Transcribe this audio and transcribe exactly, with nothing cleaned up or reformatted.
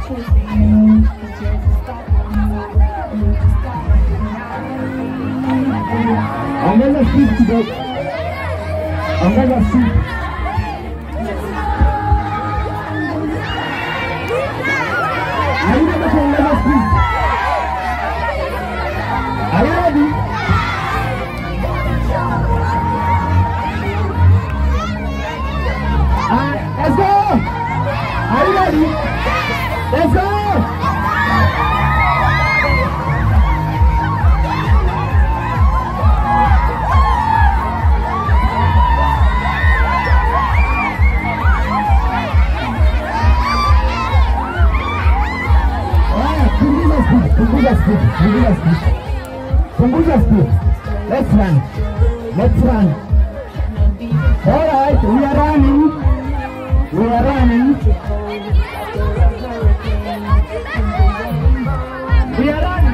Ongeza speed kidogo. Ongeza speed. Haina kuongeza speed. Are you ready? Ah, let's go! Are you ready? Let's go! Punguza speed, punguza speed, punguza speed. Let's run, let's run. All right, we are running, we are running, we are running.